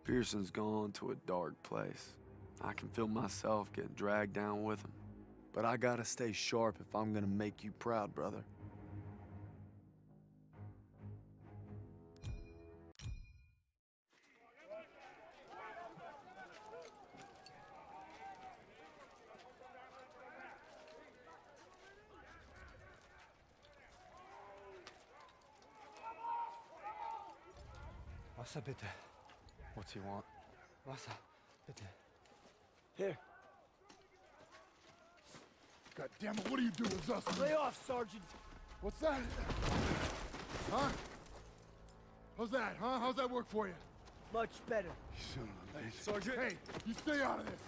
Pearson's gone to a dark place. I can feel myself getting dragged down with him. But I gotta stay sharp if I'm gonna make you proud, brother. Wasser bitte. What's he want? Wasser bitte. Here. God damn it, what are you doing, Zussman? Lay off, Sergeant. What's that? Huh? How's that, huh? How's that work for you? Much better. You son of a bitch. Sergeant. Hey, you stay out of this.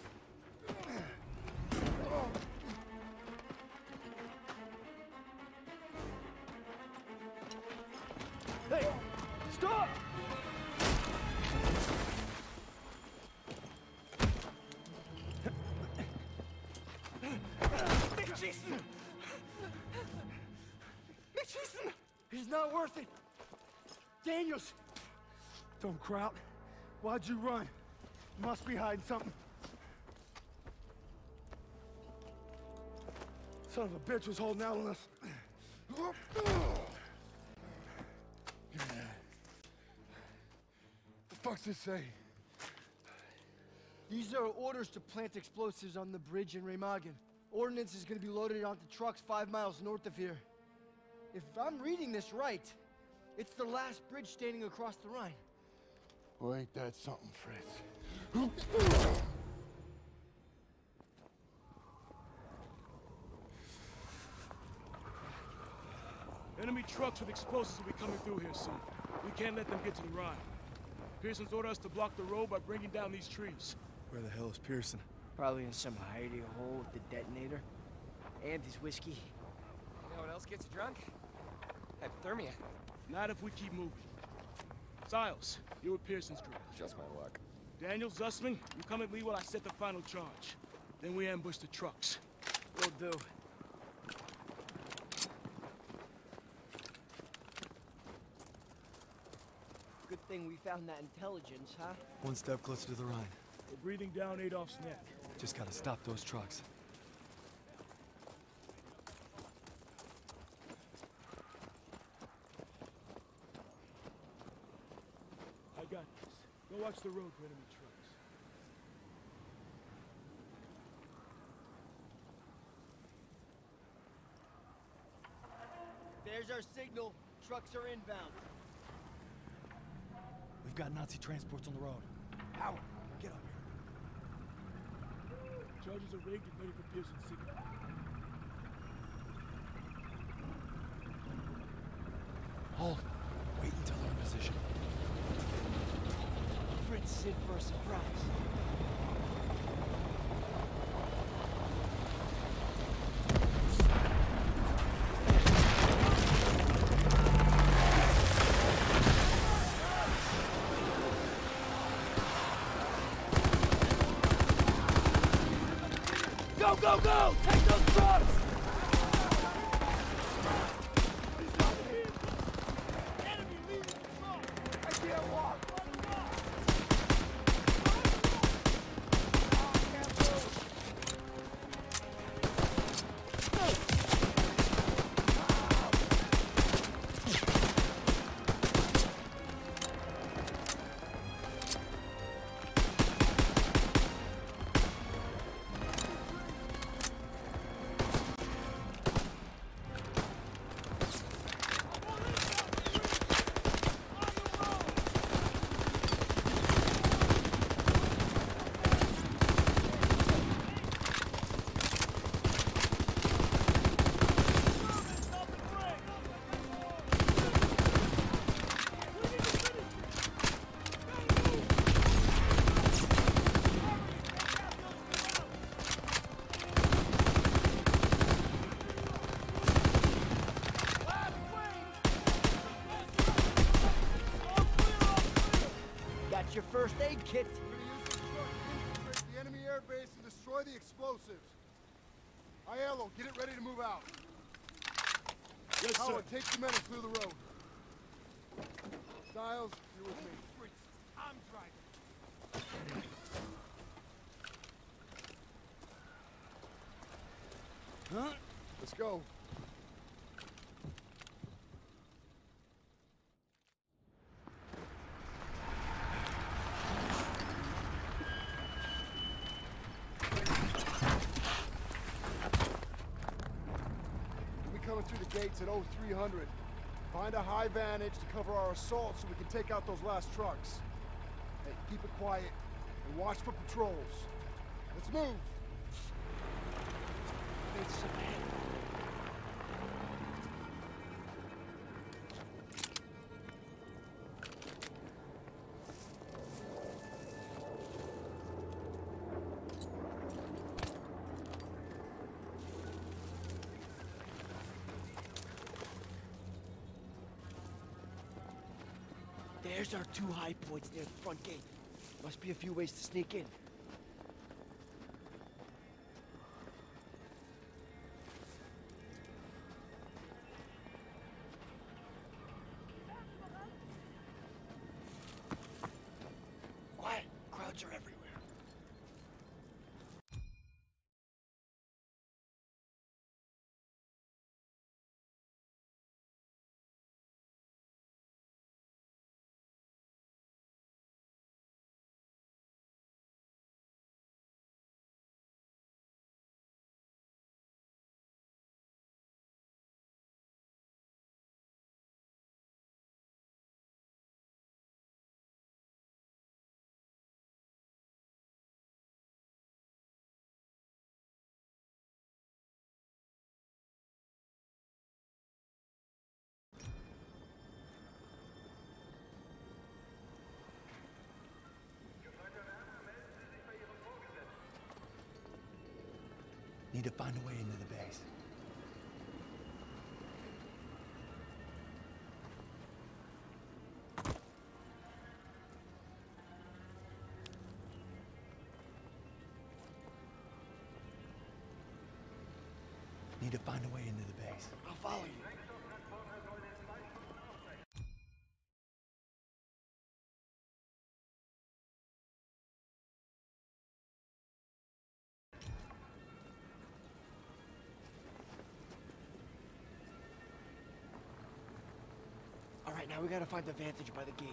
Hey, stop! Mitchison! Mitchison! He's not worth it! Daniels! Don't crowd. Why'd you run? You must be hiding something. Son of a bitch was holding out on us. Give me that. The fuck's this say? These are orders to plant explosives on the bridge in Remagen. Ordnance is gonna be loaded onto trucks 5 miles north of here. If I'm reading this right, it's the last bridge standing across the Rhine. Well, ain't that something, Fritz? Enemy trucks with explosives will be coming through here soon. We can't let them get to the Rhine. Pearson's ordered us to block the road by bringing down these trees. Where the hell is Pearson? Probably in some hidey hole with the detonator. And his whiskey. You know what else gets you drunk? Hypothermia. Not if we keep moving. Siles, you're with Pearson's group. Just my luck. Daniel, Zussman, you come at me while I set the final charge. Then we ambush the trucks. Will do. Good thing we found that intelligence, huh? One step closer to the Rhine. We're breathing down Adolf's neck. Just gotta stop those trucks. I got this. Go watch the road for enemy trucks. There's our signal. Trucks are inbound. We've got Nazi transports on the road. Howard, get up here. Charges are rigged and ready for Pearson's signal. Hold. Wait until they're in position. Fritz in for a surprise. Go, go, go! Take those trucks! Enemy leaving the truck! I can't walk! That's your first aid kit. We're gonna use this truck to infiltrate the enemy air base and destroy the explosives. Aiello, get it ready to move out. Yes, sir. Howard, take the men and clear the road. Stiles, you're with me. I'm driving. Huh? Let's go. We'll be coming through the gates at 0300. Find a high vantage to cover our assault so we can take out those last trucks. Hey, keep it quiet and watch for patrols. Let's move! It's ahead. There's our two high points near the front gate. Must be a few ways to sneak in. Quiet. Crowds are everywhere. Need to find a way into the base. Need to find a way into the base. I'll follow you. All right, now we gotta find the vantage by the gate.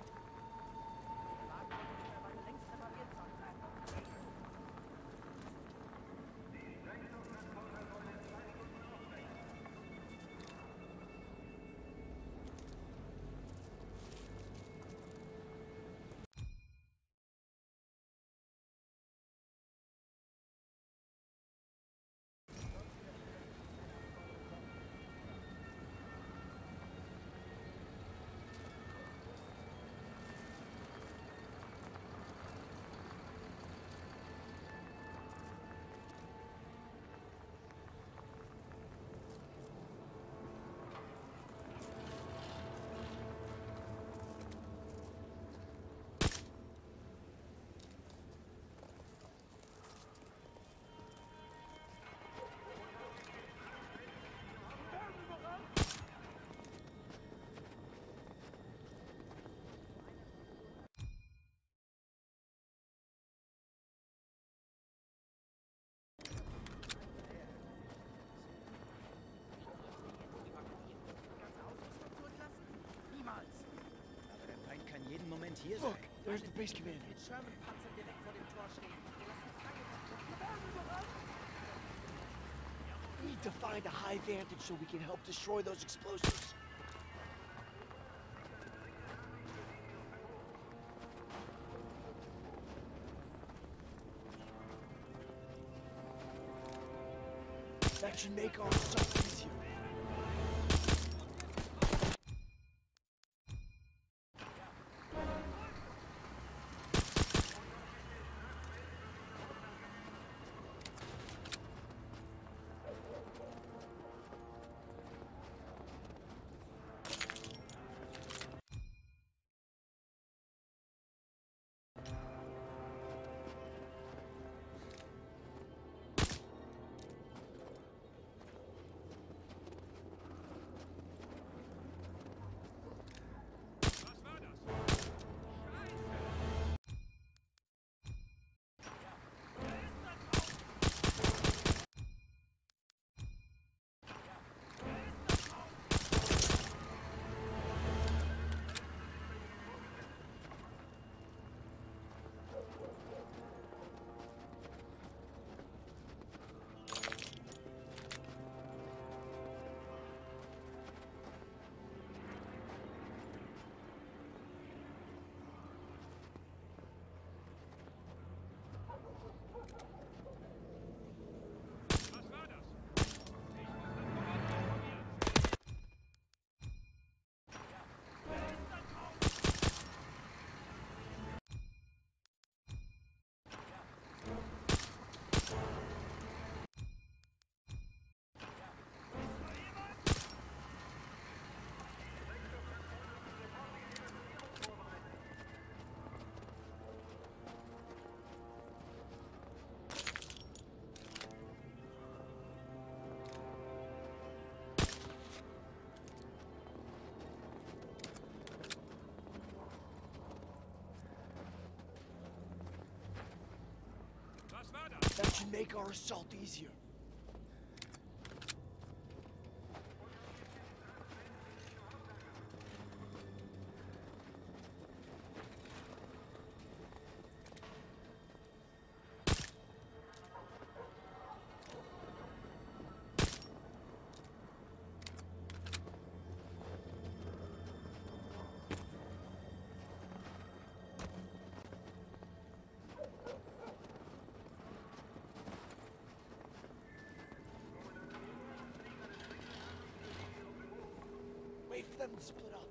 Jeden Moment hier Look, sein. there's the base commander. Sherman-Panzer direkt vor dem Tor stehen. Wir lassen We need to find a high vantage so we can help destroy those explosives. That should make our assault easier. should make our assault easier. Wait for them to split up.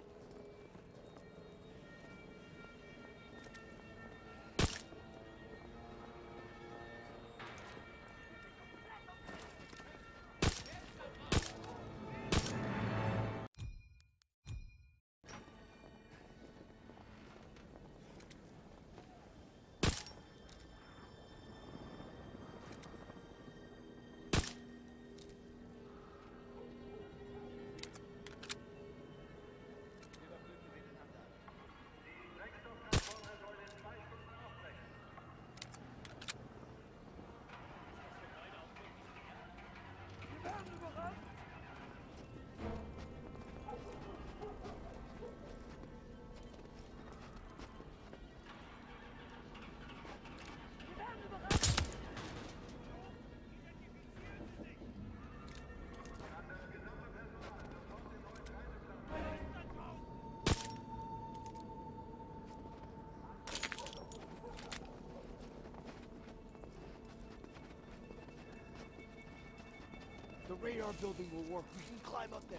The radar building will work. We can climb up there.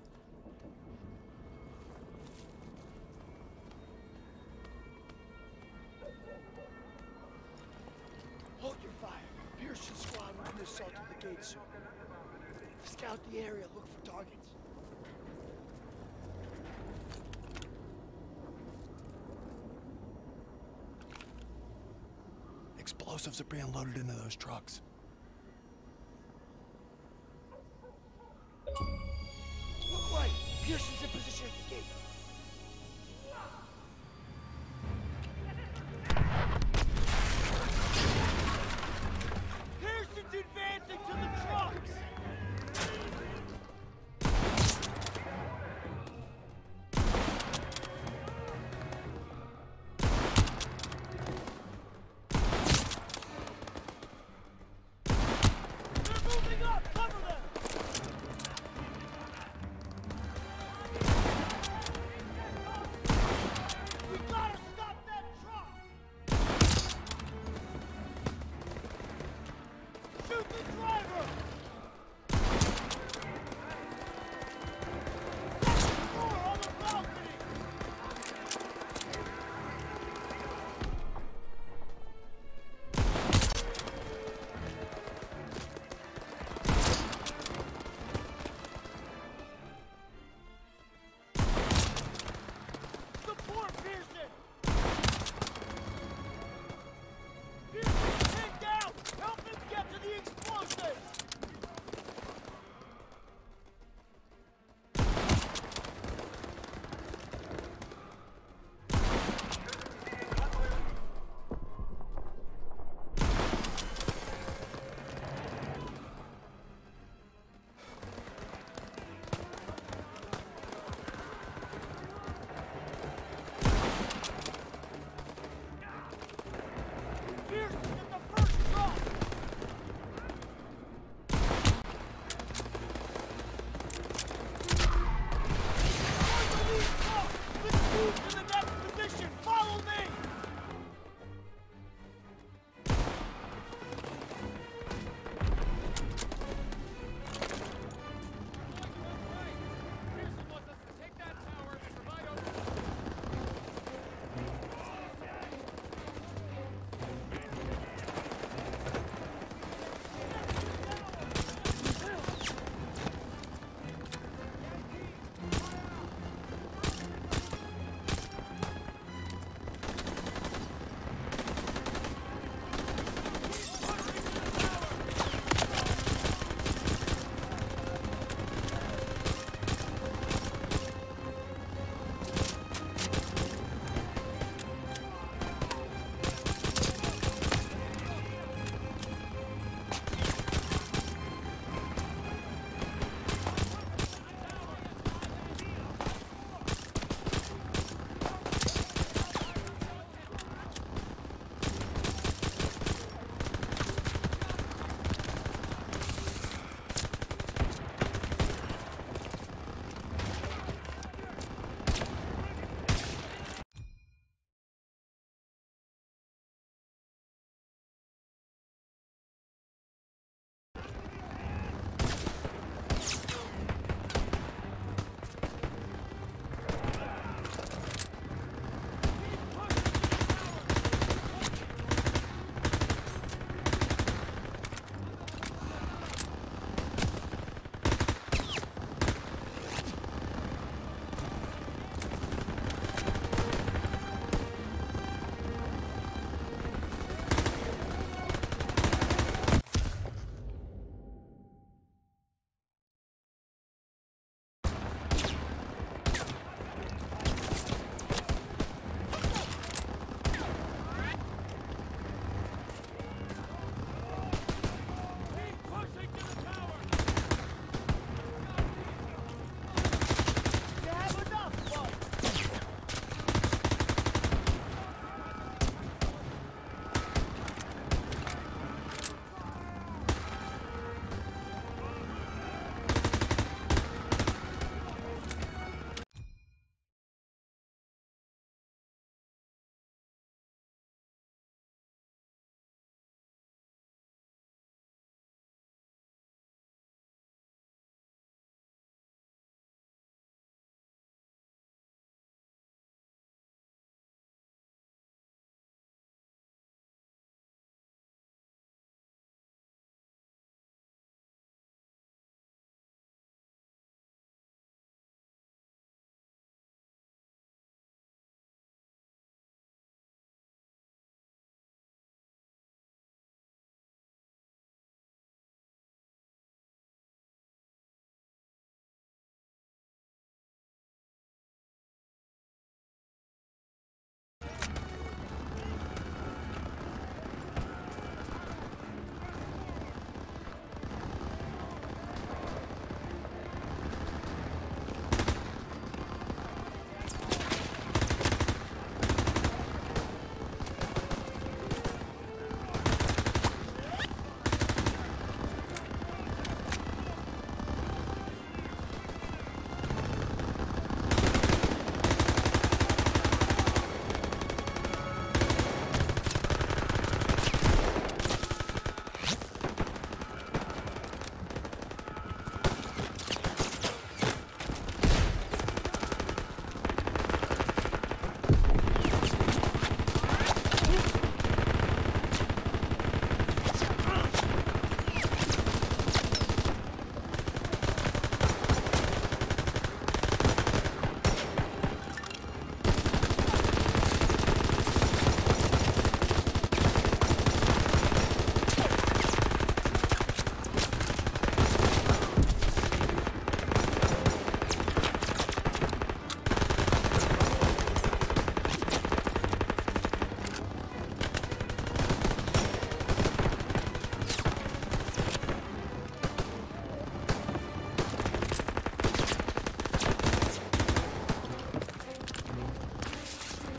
Hold your fire. Pearson's squad will be assault to the gate soon. Scout the area, look for targets. Explosives are being loaded into those trucks. Look right! Pearson's in position at the gate. Pearson's advancing to the trucks! They're moving up! Cover them!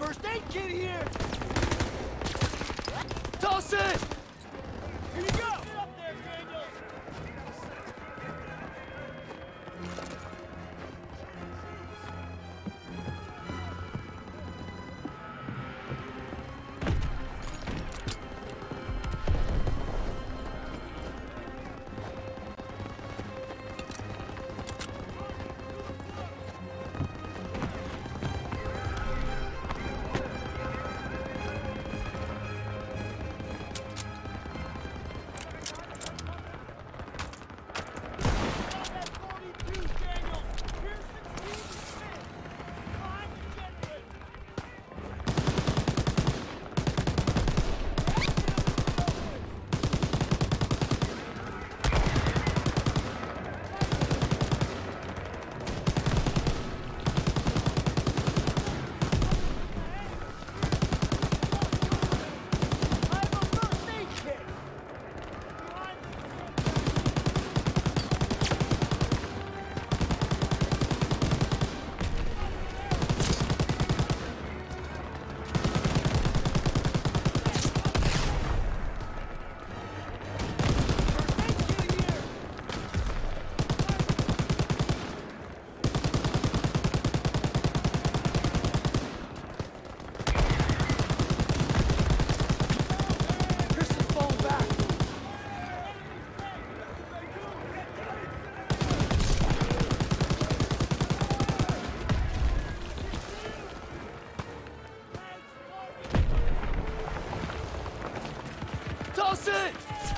First aid kit here! Toss it! Here you go! Get up there, Daniel! Toss it!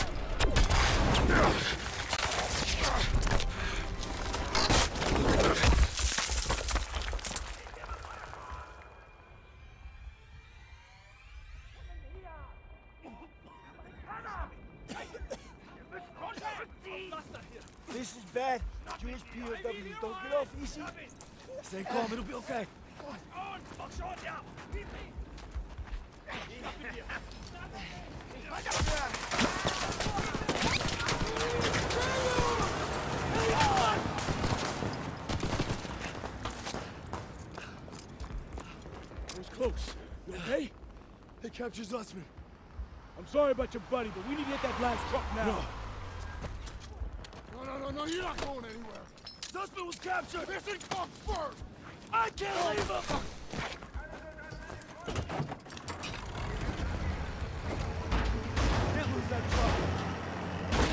This is bad. Jewish POWs don't get off easy. Stay calm, it'll be okay. That was close. You okay? They captured Zussman. I'm sorry about your buddy, but we need to hit that last truck now. No, you're not going anywhere. Zussman was captured! Mission comes first! I can't leave him! Can't lose that truck.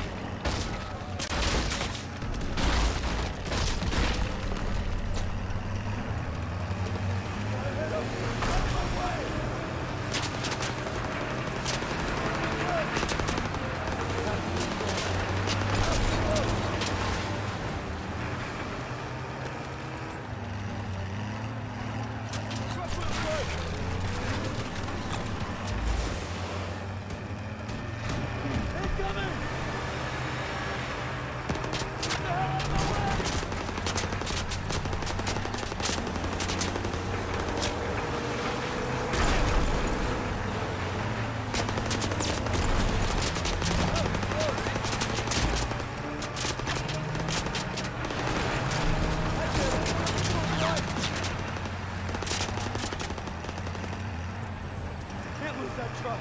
Can't lose that truck.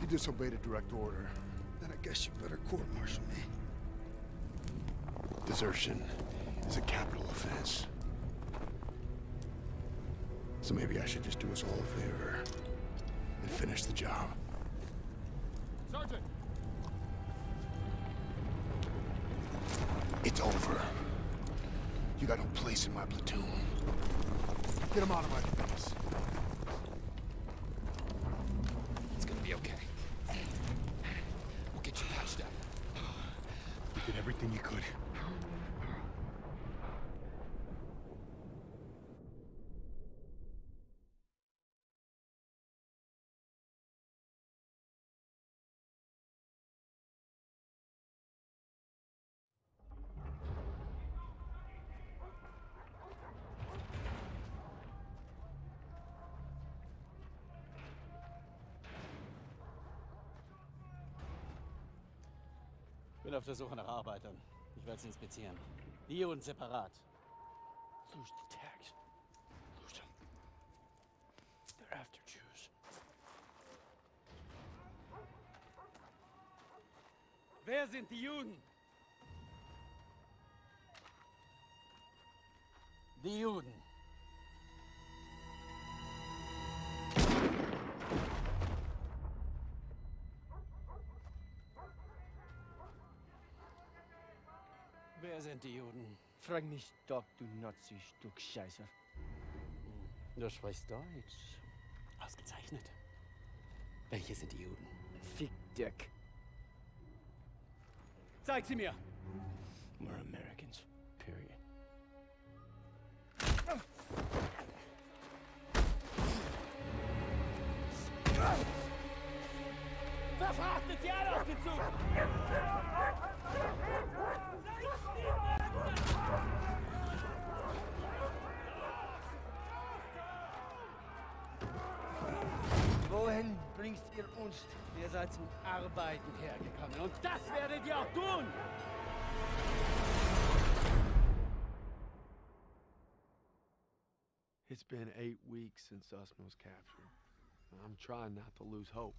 disobeyed a direct order. Then I guess you better court-martial me. Desertion is a capital offense. So maybe I should just do us all a favor and finish the job. Sergeant! It's over. You got no place in my platoon. Get him out of my face. It's gonna be okay. We'll get you patched up. You did everything you could. Ich bin auf der Suche nach Arbeitern. Ich werde sie inspizieren. Die und separat. Lose the tags. Lose them. They're after Jews. Wer sind die Juden? Die Juden. Wer sind die Juden? Frag mich doch, du Nazi-Stück Scheiße. Du sprichst Deutsch. Ausgezeichnet. Welche sind die Juden? Fick Dick. Zeig sie mir! We're Americans. Period. Verfrachtet sie alle auf den Zug! Wohin bringst ihr uns? Ihr seid zum Arbeiten hergekommen und das werdet ihr auch tun! It's been 8 weeks since Usman was captured. I'm trying not to lose hope.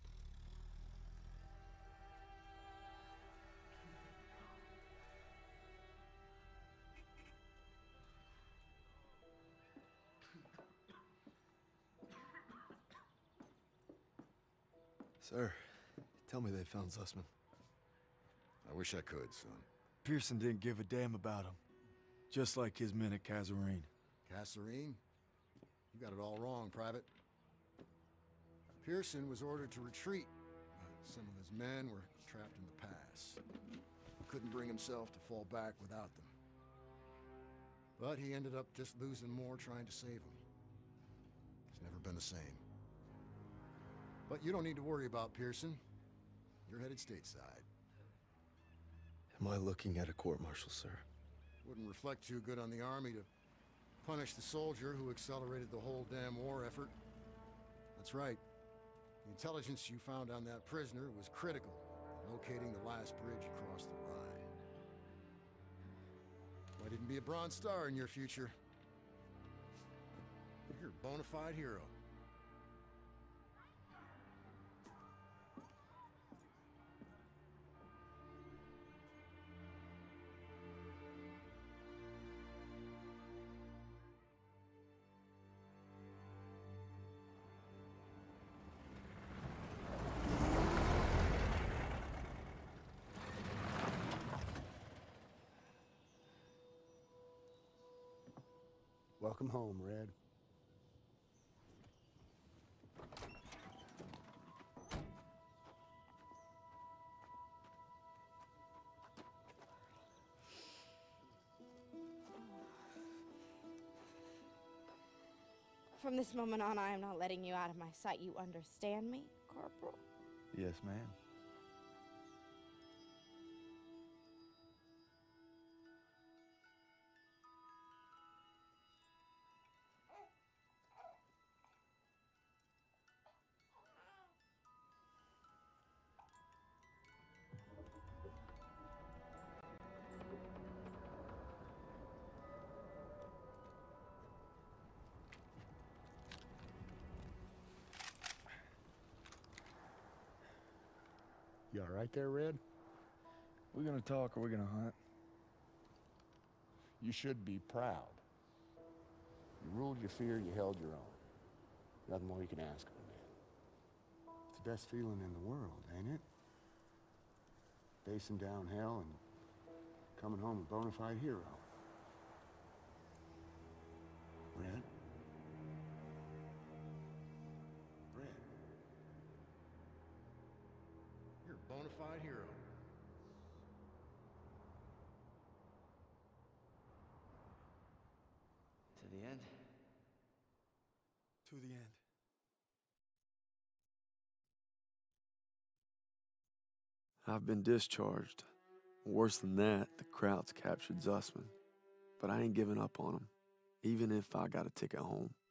Sir, tell me they found Zussman. I wish I could, son. Pearson didn't give a damn about him. Just like his men at Kasserine. Kasserine? You got it all wrong, Private. Pearson was ordered to retreat, but some of his men were trapped in the pass. He couldn't bring himself to fall back without them. But he ended up just losing more trying to save them. It's never been the same. But you don't need to worry about Pearson. You're headed stateside. Am I looking at a court-martial, sir? Wouldn't reflect too good on the Army to punish the soldier who accelerated the whole damn war effort. That's right. The intelligence you found on that prisoner was critical in locating the last bridge across the Rhine. Might even be a Bronze Star in your future. You're a bona fide hero. Welcome home, Red. From this moment on, I am not letting you out of my sight. You understand me, Corporal? Yes, ma'am. You all right there, Red? We gonna talk or we gonna hunt? You should be proud. You ruled your fear, you held your own. Nothing more you can ask of a man. It's the best feeling in the world, ain't it? Facing down hell and coming home a bona fide hero. Red? Red? You're a bona fide hero. To the end? To the end. I've been discharged. Worse than that, the Krauts captured Zussman. But I ain't giving up on them, even if I got a ticket home.